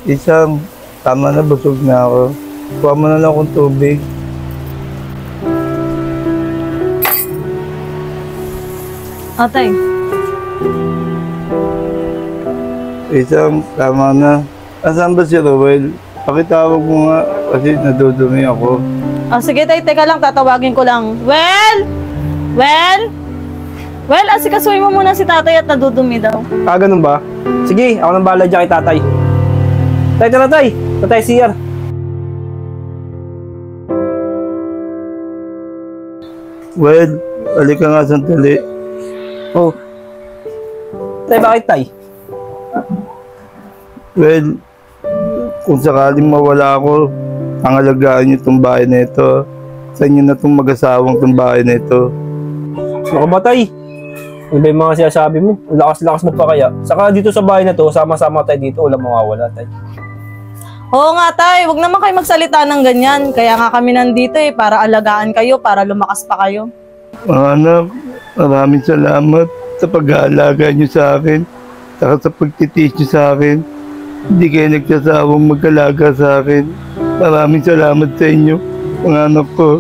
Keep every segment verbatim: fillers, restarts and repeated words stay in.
Isang, tama na, busog na ako. Kuha mo na lang akong tubig. Atay. Isang, tama na. Asan ba si Rowel? Pakitawag mo nga kasi nadudumi ako. Oh, sige tay, teka lang, tatawagin ko lang. Well? Well? Well, asikasuhin mo muna si tatay at nadudumi daw. Ah, ganun ba? Sige, ako nang bahala dyan kay tatay. Tay, tara tay. Tatay, C R. Well, halika nga sandali. Oh. Tay, bakit tay? Well, kung sakaling mawala ako, pangalagaan niyo itong bahay na ito. Sa inyo na itong mag-asawang itong bahay na ito. Naku ba tay? Ano ba yung mga sinasabi mo? Lakas-lakas mo pa kaya. Saka dito sa bahay na to, sama-sama tayo dito, walang mawawala tay. Oo nga tay, huwag naman kayo magsalita ng ganyan. Kaya nga kami nandito eh, para alagaan kayo, para lumakas pa kayo. Mga anak, maraming salamat sa pag-aalaga niyo sa akin, saka sa pagtitiis niyo sa akin. Hindi kayo nagsasawang mag-alaga sa akin. Maraming salamat sa inyo, mga anak ko.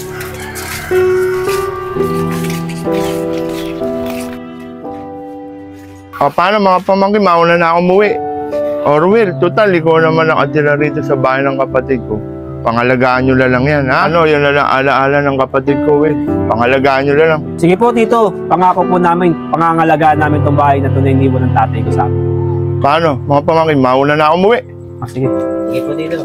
O, paano mga pamangkin, mauna na ako umuwi. Orwell, total, ikaw naman nakatira rito sa bahay ng kapatid ko. Pangalagaan nyo na lang yan, ha? Ano, yun na lang alaala ng kapatid ko, Will. Pangalagaan nyo na lang. Sige po, tito. Pangako po namin, pangangalagaan namin itong bahay na ito na iniwan ng tatay ko sa amin. Paano, mga pamangkin, mauna na ako umuwi. Ah, sige. Sige po, tito.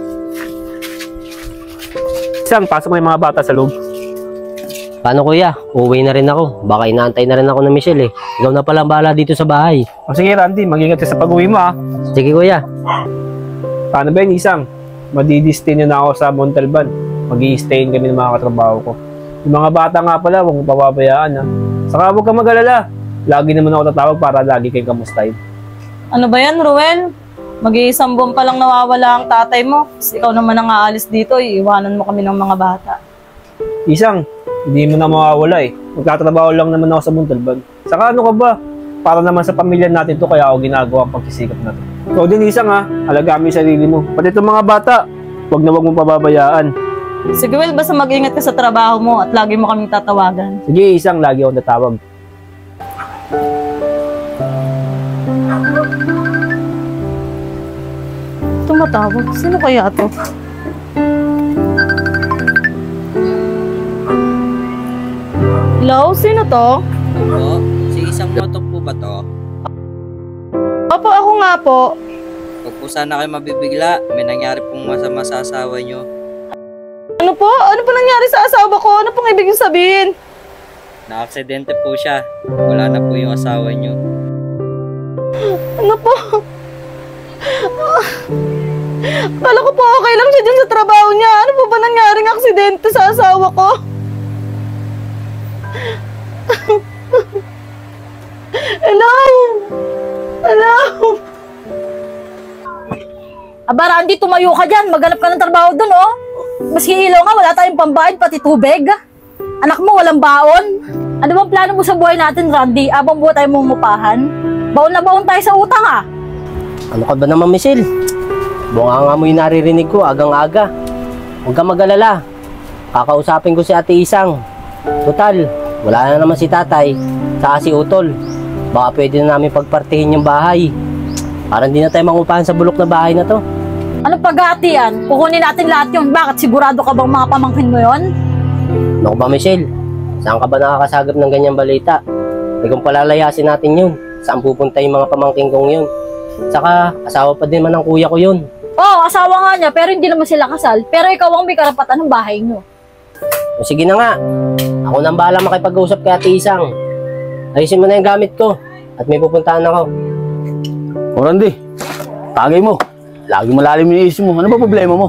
Isang, pasok mo yung mga bata sa loob. Paano kuya? Uuwi na rin ako. Baka inaantay na rin ako ng Michelle eh. Ikaw na pala bahala dito sa bahay. O sige Randy, mag-ingat ka sa pag-uwi mo ha. Sige kuya. Paano ba yun isang? Madidistin na ako sa Montalban. Mag-i-stayin kami ng mga katrabaho ko. Yung mga bata nga pala, huwag mong pababayaan ha. Saka huwag kang mag-alala. Lagi naman ako tatawag para lagi kayong kamustahin. Ano ba yan, Ruel? Mag-iisang buwan pa lang nawawala ang tatay mo. Kasi ikaw naman ang aalis dito, iiwanan mo kami ng mga bata. Isang, hindi mo na mawawala eh. Magtatrabaho lang naman ako sa Montalban. Saka ano ka ba? Para naman sa pamilya natin to kaya ako ginagawa ang pagsisikap natin. Ikaw din isang ha, alagaan mo yung sarili mo. Pati itong mga bata, huwag na huwag mong pababayaan. Sige Will, basta mag-ingat ka sa trabaho mo at lagi mo kaming tatawagan. Sige isang, lagi akong tatawag. Tumatawag? Sino kaya to? Hello? Sino to? Opo, si isang motok po ba to? Opo, ako nga po. Huwag po sana kayo mabibigla, may nangyari pong masama sa asawa nyo. Ano po? Ano po nangyari sa asawa ko? Ano pong ibig sabihin? Na-aksidente po siya, wala na po yung asawa nyo. Ano po? Akala ko po okay lang siya dyan sa trabaho niya. Ano po ba nangyaring aksidente sa asawa ko? Hello? Hello? Aba, Randy, tumayo ka dyan. Maghanap ka ng trabaho dun, oh. Maski ilaw nga, wala tayong pambayad, pati tubig. Anak mo, walang baon. Ano bang plano mo sa buhay natin, Randy? Abang buhay tayo mumupahan? Baon na baon tayo sa utang, ah. Ano ka ba naman Michelle? Bunga nga mo yung naririnig ko agang-aga. Huwag kang mag-alala. Kakausapin ko si Ate Isang. Total, wala na naman si tatay, saka si Utol. Baka pwede na namin pagpartihin yung bahay. Parang di na tayo mangupahan sa bulok na bahay na to. Anong pag-ati yan? Kukunin natin lahat yun. Bakit? Sigurado ka bang mga pamangkin mo yun? Naku ba Michelle? Saan ka ba nakakasagap ng ganyang balita? E kung palalayasin natin yun, saan pupunta yung mga pamangkin kong yun? Saka, asawa pa din man ng kuya ko yun. Oo, asawa nga niya, pero hindi naman sila kasal. Pero ikaw ang may karapatan ng bahay niyo. O sige na nga, ako nang bahala makipag-usap kay Ate Isang. Ayusin mo na yung gamit ko at may pupuntahan ako. O Randy, tagay mo. Lagi malalim yung isip mo. Ano ba problema mo?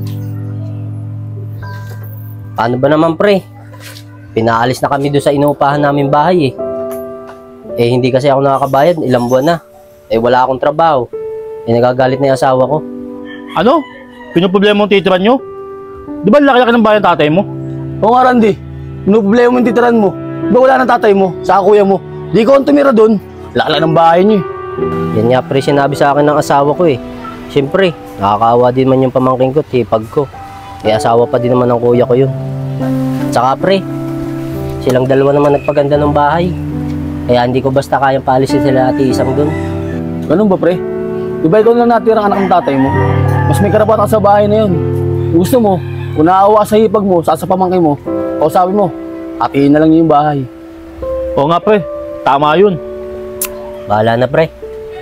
Paano ba naman pre? Pinaalis na kami doon sa inuupahan namin bahay eh. Eh hindi kasi ako nakakabayad, ilang buwan na. Eh wala akong trabaho. Eh nagagalit na yung asawa ko. Ano? Pinoproblema mong titiran nyo? Di ba laki-laki ng bayan tatay mo? Oo nga Randy, pinoproblema mo yung titiran mo. Di ba wala ng tatay mo, sa kuya mo? Di ko ang tumira doon. Laki ng bahay niyo eh. Yan nga pre sinabi sa akin ng asawa ko eh. Siyempre, nakakaawa din man yung pamangking ko, tipag ko. Eh, asawa pa din naman ng kuya ko yun. Tsaka pre, silang dalawa naman nagpaganda ng bahay. Kaya hindi ko basta kayang paalisin sila Ate Isang dun. Ganun ba, pre? Di ba ikaw lang natirang anak ng tatay mo? Mas may karapatan ka sa bahay na yun. Kung gusto mo, kung naawa sa hipag mo, sa sa pamangkin mo, o sabi mo, hatiin na lang niyo yung bahay. Oo nga pre, tama yun. Bahala na pre.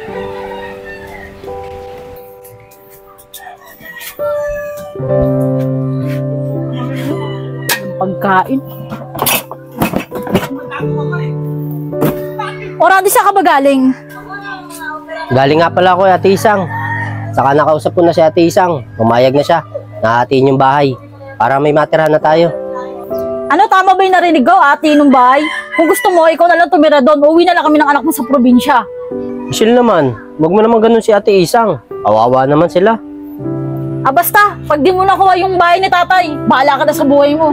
Pagkain. O Randy, saan ka ba galing? Galing nga pala ako kay Ate Isang. Saka nakausap ko na si Ate Isang. Pumayag na siya. Nahatiin yung bahay. Para may matirahan na tayo. Ano, tama ba yung narinig ko, ate nung bahay? Kung gusto mo, ikaw na lang tumira doon. Uwi na lang kami ng anak mo sa probinsya. Michelle naman, wag mo naman ganun si Ate Isang. Kawawa naman sila. Ah, basta, pag di mo nakuha yung bahay ni tatay, bahala ka na sa buhay mo.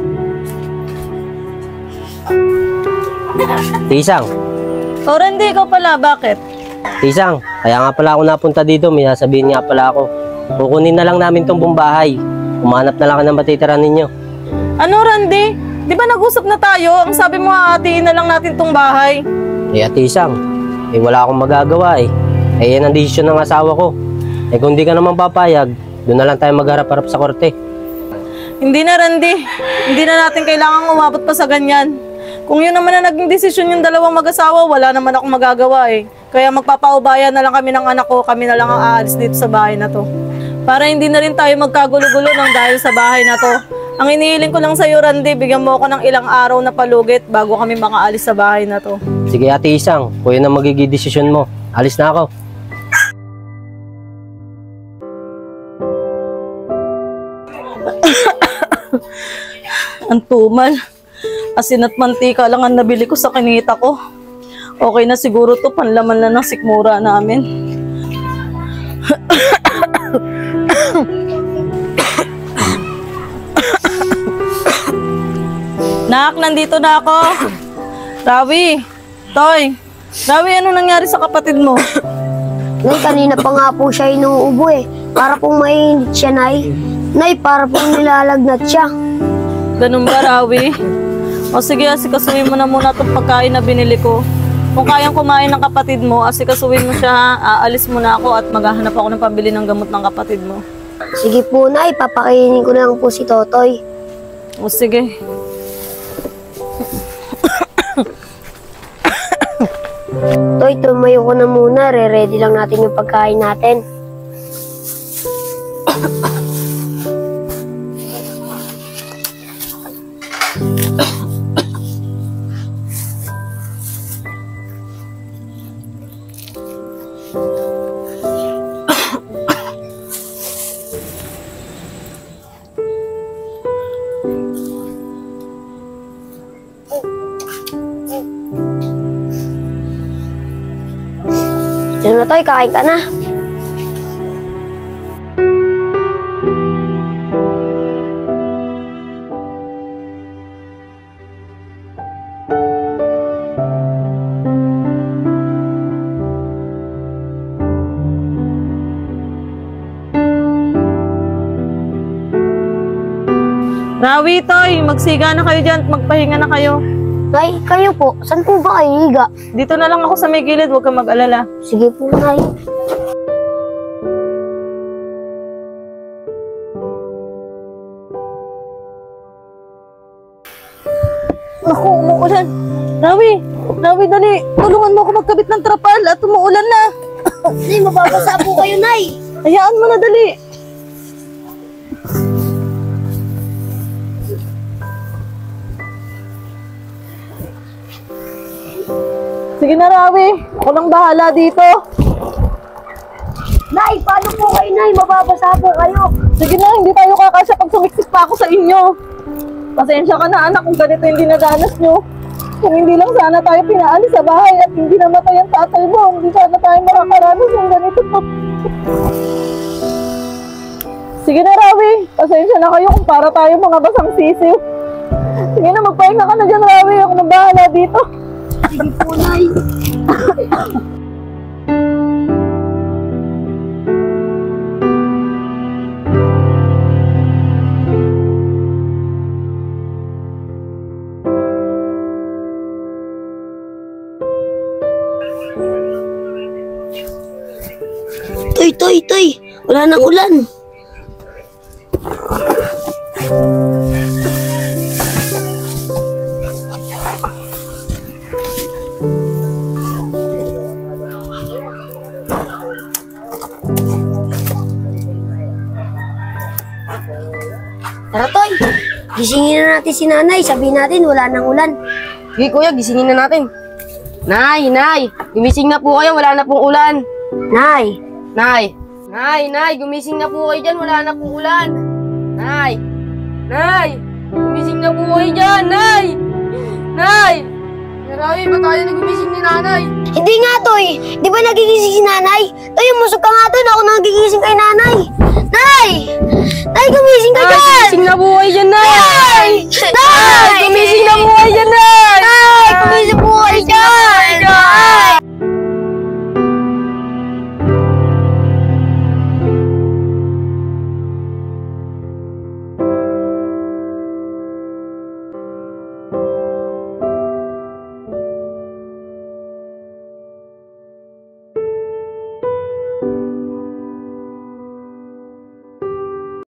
Ate Isang, O Randy, ikaw pala, bakit? Ate Isang, kaya nga pala ako napunta dito. May sasabihin nga pala ako. Kukunin na lang namin tong buong bahay. Umanap na lang ka ng matitira ninyo. Ano Randy? Di ba nag-usap na tayo? Ang sabi mo, hatiin na lang natin tong bahay. Eh Ate Isang, eh wala akong magagawa eh. Eh yan ang desisyon ng asawa ko. Eh kung di ka naman papayag, doon na lang tayo magharap-harap sa korte. Hindi na Randy. Hindi na natin kailangang umabot pa sa ganyan. Kung yun naman na naging desisyon yung dalawang mag-asawa, wala naman akong magagawa eh. Kaya magpapaubaya na lang kami ng anak ko, kami na lang ang aalis dito sa bahay na to. Para hindi na rin tayo magkagulo-gulo ng dahil sa bahay na to. Ang inihiling ko lang sa'yo, Randy, bigyan mo ako ng ilang araw na palugit bago kami makaalis sa bahay na to. Sige Ate Isang, kung yun ang magiging desisyon mo, alis na ako. Ang tumal. Asin at mantika lang ang nabili ko sa kinita ko. Okay na siguro to, panlaman na ng sikmura namin. Nak, nandito na ako. Rawi, Toy. Rawi, ano nangyari sa kapatid mo? Nay, kanina pa nga po siya inuubo eh. Para pong mainit siya, Nay. Nay, para pong nilalagnat siya. Ganun ba, Rawi? O sige, asikasuhin mo na muna itong pagkain na binili ko. Kung kayang kumain ng kapatid mo, asikasuhin mo siya, aalis mo na ako at maghahanap ako ng pambili ng gamot ng kapatid mo. Sige po, Nay. Papakainin ko na lang po si Totoy. O sige. Toy, tumayo ko na muna. Re-ready lang natin yung pagkain natin. Diyan na, Toy. Kain ka na. Rawi, Toy, magsiga na kayo dyan, magpahinga na kayo. Nay, kayo po. Saan po ba kayo higa? Dito na lang ako sa may gilid, huwag kang mag-alala. Sige po, Nay. Naku, umuulan. Rawi, Rawi, dali. Tulungan mo ako magkabit ng trapal at umuulan na. Nay, mababasa po kayo, Nay. Hayaan mo na, dali. Sige na, Rawi. Ako nang bahala dito. Nay, paano po kayo, Nay? Mababasa po kayo. Sige na, hindi tayo kakasya pag sumiksik pa ako sa inyo. Pasensya ka na, anak, kung ganito yung dinadanas nyo. Kung hindi lang sana tayo pinaalis sa bahay at hindi namatay ang tatay mo, hindi sana tayo makakaranas ng ganito. Sige na, Rawi. Pasensya na kayo kung para tayo mga basang sisiw. Sige na, magpahinga ka na dyan, Rawi. Ako nang bahala dito. Sige po, Nay. Toy, Toy. Wala nang ulan. Tara, Toy. Gisingin na natin si nanay. Sabihin natin, wala nang ulan. Sige kuya, gisingin na natin. Nay, Nay, gumising na po kayo, wala na pong ulan. Nay. Nay, Nay, Nay, gumising na po kayo dyan, wala na pong ulan. Nay, Nay, gumising na po kayo dyan, Nay. Nay, Naray, ba't tayo na gumising ni nanay? Hindi nga, Toy. Di ba nagigising si nanay? Toy, umusok ka nga doon. Ako nagigising kay nanay. Nay! Nay, gumising ka Nay, dyan! gumising na po kayo dyan, Nay. Nay! Nay!